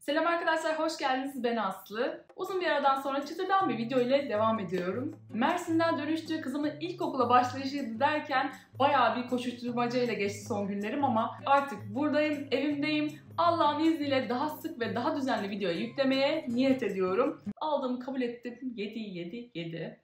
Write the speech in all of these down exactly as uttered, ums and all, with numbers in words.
Selam arkadaşlar, hoş geldiniz. Ben Aslı. Uzun bir aradan sonra çıtırdan bir video ile devam ediyorum. Mersin'den dönüştüğü kızımın ilkokula başlayışıydı derken bayağı bir koşuşturmaca ile geçti son günlerim ama artık buradayım, evimdeyim. Allah'ın izniyle daha sık ve daha düzenli video yüklemeye niyet ediyorum. Aldığımı kabul ettim. yedi, yedi, yedi.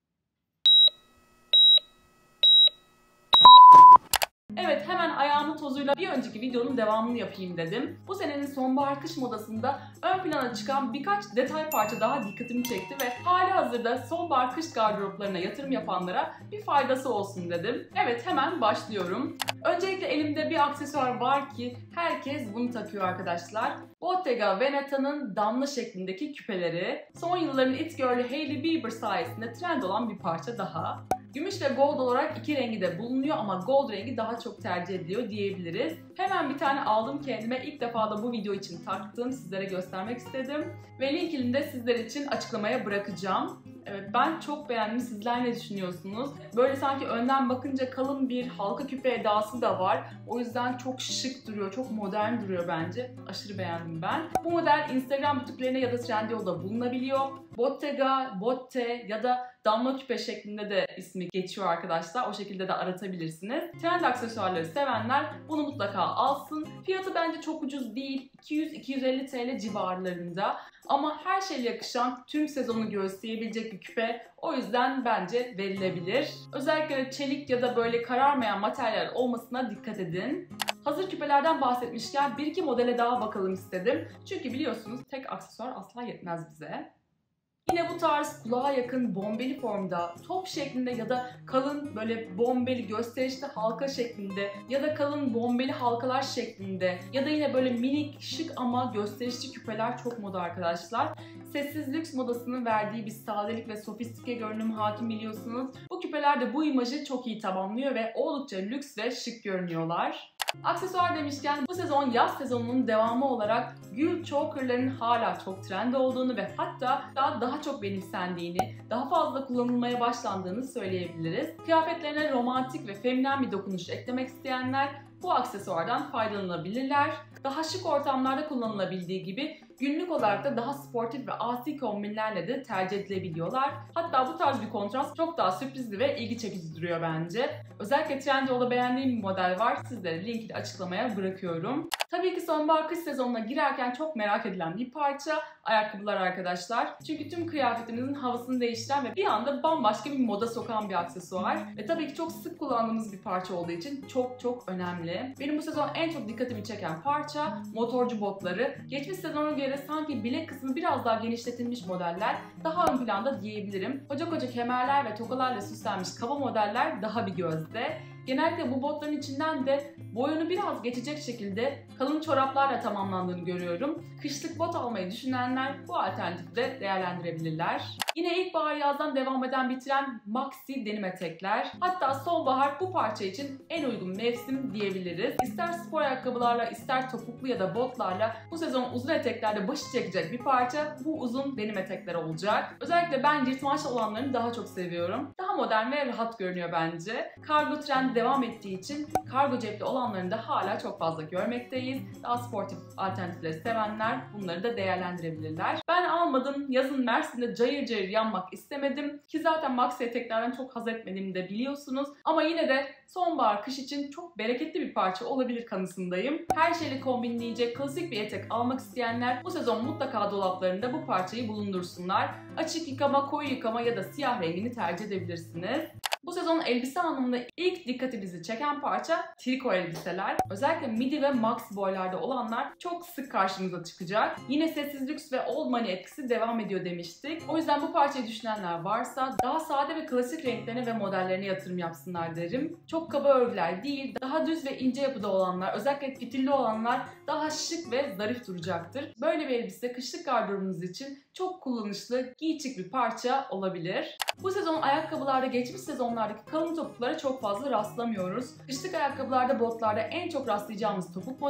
Evet, hemen ayağımın tozuyla bir önceki videonun devamını yapayım dedim. Bu senenin sonbahar kış modasında ön plana çıkan birkaç detay parça daha dikkatimi çekti ve hali hazırda sonbahar kış gardıroplarına yatırım yapanlara bir faydası olsun dedim. Evet, hemen başlıyorum. Öncelikle elimde bir aksesuar var ki herkes bunu takıyor arkadaşlar. Bottega Veneta'nın damla şeklindeki küpeleri. Son yılların it girl'ü Hailey Bieber sayesinde trend olan bir parça daha. Gümüş ve gold olarak iki rengi de bulunuyor ama gold rengi daha çok tercih ediliyor diyebiliriz. Hemen bir tane aldım kendime. İlk defa da bu video için taktım. Sizlere göstermek istedim. Ve linkini de sizler için açıklamaya bırakacağım. Evet, ben çok beğendim. Sizler ne düşünüyorsunuz? Böyle sanki önden bakınca kalın bir halka küpe edası da var. O yüzden çok şık duruyor, çok modern duruyor bence. Aşırı beğendim ben. Bu model Instagram butiklerine ya da Trendyol'da bulunabiliyor. Bottega, Botte ya da damla küpe şeklinde de ismi geçiyor arkadaşlar. O şekilde de aratabilirsiniz. Trend aksesuarları sevenler bunu mutlaka alsın. Fiyatı bence çok ucuz değil. iki yüz iki yüz elli TL civarlarında. Ama her şeyle yakışan, tüm sezonu göğüsleyebilecek bir küpe. O yüzden bence verilebilir. Özellikle çelik ya da böyle kararmayan materyal olmasına dikkat edin. Hazır küpelerden bahsetmişken bir iki modele daha bakalım istedim. Çünkü biliyorsunuz tek aksesuar asla yetmez bize. Yine bu tarz kulağa yakın bombeli formda, top şeklinde ya da kalın böyle bombeli gösterişli halka şeklinde ya da kalın bombeli halkalar şeklinde ya da yine böyle minik şık ama gösterişli küpeler çok moda arkadaşlar. Sessiz lüks modasının verdiği bir sadelik ve sofistike görünüm hakim biliyorsunuz. Bu küpeler de bu imajı çok iyi tamamlıyor ve oldukça lüks ve şık görünüyorlar. Aksesuar demişken bu sezon yaz sezonunun devamı olarak gül choker'ların hala çok trend olduğunu ve hatta daha, daha çok benimsendiğini, daha fazla kullanılmaya başlandığını söyleyebiliriz. Kıyafetlerine romantik ve feminen bir dokunuş eklemek isteyenler bu aksesuardan faydalanabilirler. Daha şık ortamlarda kullanılabildiği gibi günlük olarak da daha sportif ve asi kombinlerle de tercih edilebiliyorlar. Hatta bu tarz bir kontrast çok daha sürprizli ve ilgi çekici duruyor bence. Özellikle Trendyol'da beğendiğim bir model var. Sizlere linkini açıklamaya bırakıyorum. Tabii ki sonbahar kış sezonuna girerken çok merak edilen bir parça ayakkabılar arkadaşlar. Çünkü tüm kıyafetimizin havasını değiştiren ve bir anda bambaşka bir moda sokan bir aksesuar. Ve tabii ki çok sık kullandığımız bir parça olduğu için çok çok önemli. Benim bu sezon en çok dikkatimi çeken parça motorcu botları. Geçmiş sezona göre sanki bilek kısmı biraz daha genişletilmiş modeller daha ön planda diyebilirim. Koca koca kemerler ve tokalarla süslenmiş kaba modeller daha bir gözde. Genellikle bu botların içinden de boyunu biraz geçecek şekilde kalın çoraplarla tamamlandığını görüyorum. Kışlık bot almayı düşünenler bu alternatifi de değerlendirebilirler. Yine ilkbahar yazdan devam eden bir trend maxi denim etekler. Hatta sonbahar bu parça için en uygun mevsim diyebiliriz. İster spor ayakkabılarla ister topuklu ya da botlarla bu sezon uzun eteklerde başı çekecek bir parça bu uzun denim etekler olacak. Özellikle ben yırtmaç olanlarını daha çok seviyorum. Daha modern ve rahat görünüyor bence. Kargo trendi devam ettiği için kargo cepli olanlarını da hala çok fazla görmekteyiz. Daha sportif alternatifleri sevenler bunları da değerlendirebilirler. Ben almadım. Yazın Mersin'de cayır cayır yanmak istemedim. Ki zaten maxi eteklerden çok haz etmediğimi de biliyorsunuz. Ama yine de sonbahar kış için çok bereketli bir parça olabilir kanısındayım. Her şeyle kombinleyecek klasik bir etek almak isteyenler bu sezon mutlaka dolaplarında bu parçayı bulundursunlar. Açık yıkama, koyu yıkama ya da siyah rengini tercih edebilirsiniz. Bu sezon elbise anlamında ilk dikkatimizi çeken parça triko elbiseler. Özellikle midi ve max boylarda olanlar çok sık karşımıza çıkacak. Yine sessiz lüks ve old money etkisi devam ediyor demiştik. O yüzden bu parçayı düşünenler varsa daha sade ve klasik renklerine ve modellerine yatırım yapsınlar derim. Çok kaba örgüler değil, daha düz ve ince yapıda olanlar, özellikle fitilli olanlar daha şık ve zarif duracaktır. Böyle bir elbise kışlık gardırobunuz için çok kullanışlı, giyicik bir parça olabilir. Bu sezon ayakkabılarda geçmiş sezonlardaki kalın topuklara çok fazla rastlamıyoruz. Kışlık ayakkabılarda, botlarda en çok rastlayacağımız topuk modeli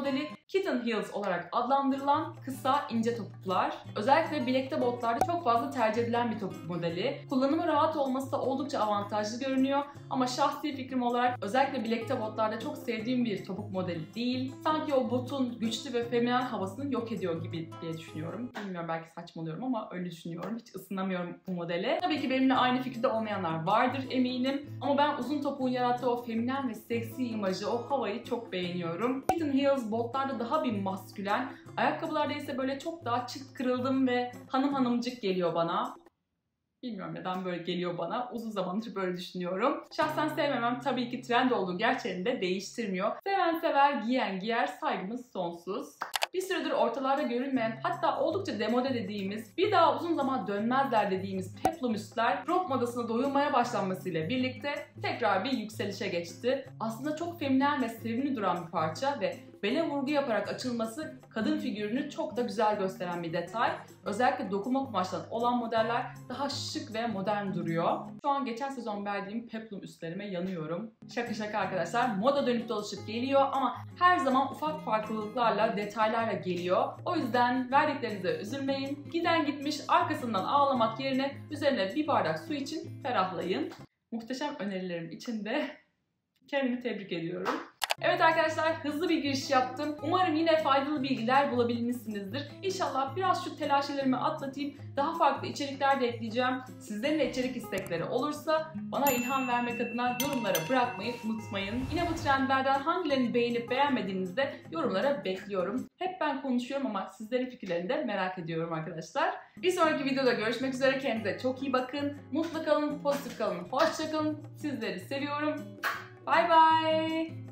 Kitten Heels olarak adlandırılan kısa ince topuklar. Özellikle bilekte botlarda çok fazla tercih edilen bir topuk modeli. Kullanımı rahat olması da oldukça avantajlı görünüyor ama şahsi fikrim olarak özellikle bilekte botlarda çok sevdiğim bir topuk modeli değil. Sanki o botun güçlü ve feminen havasını yok ediyor gibi diye düşünüyorum. Bilmiyorum, belki saçmalıyorum ama öyle düşünüyorum. Hiç ısınamıyorum bu modele. Tabii ki benimle aynı fikirde olmayanlar vardır eminim. Ama ben uzun topuğun yarattığı o feminen ve seksi imajı, o havayı çok beğeniyorum. Kitten Heels botlarda daha bir maskülen, ayakkabılarda ise böyle çok daha çıt kırıldım ve hanım hanımcık geliyor bana. Bilmiyorum neden böyle geliyor bana. Uzun zamandır böyle düşünüyorum. Şahsen sevmemem tabii ki trend olduğu gerçeğini de değiştirmiyor. Seven sever, giyen giyer, saygımız sonsuz. Bir süredir ortalarda görünmeyen, hatta oldukça demode dediğimiz, bir daha uzun zaman dönmezler dediğimiz peplum üstler crop modasına doyulmaya başlanmasıyla birlikte tekrar bir yükselişe geçti. Aslında çok feminen ve sevimli duran bir parça ve bele vurgu yaparak açılması kadın figürünü çok da güzel gösteren bir detay. Özellikle dokuma kumaştan olan modeller daha şık ve modern duruyor. Şu an geçen sezon verdiğim peplum üstlerime yanıyorum. Şaka şaka arkadaşlar, moda dönüp dolaşıp geliyor ama her zaman ufak farklılıklarla, detaylarla geliyor. O yüzden verdiklerinize üzülmeyin. Giden gitmiş, arkasından ağlamak yerine üzerine bir bardak su için ferahlayın. Muhteşem önerilerim için de kendimi tebrik ediyorum. Evet arkadaşlar, hızlı bir giriş yaptım. Umarım yine faydalı bilgiler bulabilmişsinizdir. İnşallah biraz şu telaşelerimi atlatayım. Daha farklı içerikler de ekleyeceğim. Sizlerin de içerik istekleri olursa bana ilham vermek adına yorumlara bırakmayı unutmayın. Yine bu trendlerden hangilerini beğenip beğenmediğinizi de yorumlara bekliyorum. Hep ben konuşuyorum ama sizlerin fikirlerini de merak ediyorum arkadaşlar. Bir sonraki videoda görüşmek üzere. Kendinize çok iyi bakın. Mutlu kalın, pozitif kalın, hoşça kalın. Sizleri seviyorum. Bye bye.